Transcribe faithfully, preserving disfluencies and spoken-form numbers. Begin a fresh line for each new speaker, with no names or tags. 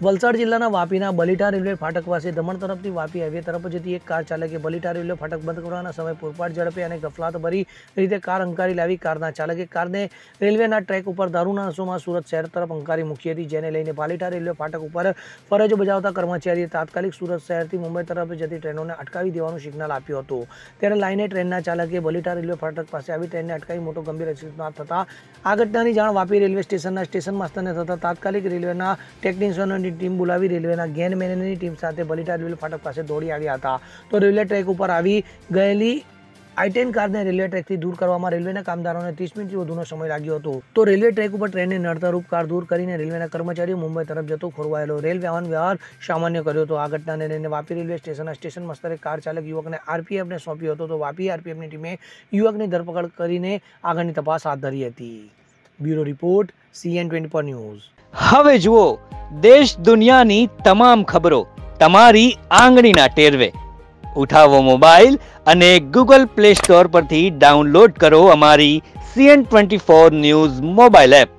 વલસાડ જિલ્લાના વાપીના બલીટા રેલવે ફાટક પાસે દમણ તરફથી વાપી હાઈવે તરફ જતી એક કાર ચાલકે બલીટા રેલવે ફાટક બંધ કરવાના સમયે પૂરપાટ ઝડપે અને ગફલાતભરી રીતે કાર હંકારી લાવી કારના ચાલકે કારને રેલવેના ટ્રેક ઉપર દારૂના નશોમાં સુરત શહેર તરફ હંકારી મૂકી હતી, જેને લઈને બલીટા રેલવે ફાટક ઉપર ફરજ બજાવતા કર્મચારીએ તાત્કાલિક સુરત શહેરથી મુંબઈ તરફ જતી ટ્રેનોને અટકાવી દેવાનું સિગ્નલ આપ્યું હતું। ત્યારે લાઈને ટ્રેનના ચાલકે બલીટા રેલવે ફાટક પાસે આવી ટ્રેનને અટકાવી મોટો ગંભીર અકસ્માત થતા આ ઘટનાની જાણ વાપી રેલવે સ્ટેશનના સ્ટેશન માસ્તરને થતા તાત્કાલિક રેલવેના ટેકનિશિયનોની ટીમ બોલાવી રેલવેના ગેનમેનની ટીમ સાથે બલીટા રેલવે ફાટક પાસે દોડી આવ્યા હતા। તો રેલવે ટ્રેક ઉપર આવી ગયેલી આઈ ટેન કારને રેલવે ટ્રેકથી દૂર કરવામાં રેલવેના કામદારોને ત્રીસ મિનિટથી વધુનો સમય લાગ્યો હતો। તો રેલવે ટ્રેક ઉપર ટ્રેનને નડતરરૂપ કાર દૂર કરીને રેલવેના કર્મચારીઓ મુંબઈ તરફ જતો ખોરવાયેલો રેલ વાહન વ્યવહાર સામાન્ય કર્યો હતો। આ ઘટનાને લઈને વાપી રેલવે સ્ટેશનના સ્ટેશન માસ્તરે કાર ચાલક યુવકને આરપીએફને સોંપ્યો હતો। તો વાપી આરપીએફની ટીમે યુવકની ધરપકડ કરીને આગળની તપાસ હાથ ધરી હતી। Bureau report CN twenty four news.
હવે જુઓ દેશ દુનિયાની તમામ ખબરો તમારી આંગળીના ટેરવે। ઉઠાવો મોબાઈલ અને ગૂગલ પ્લે સ્ટોર પરથી ડાઉનલોડ કરો અમારી CN twenty four news mobile app.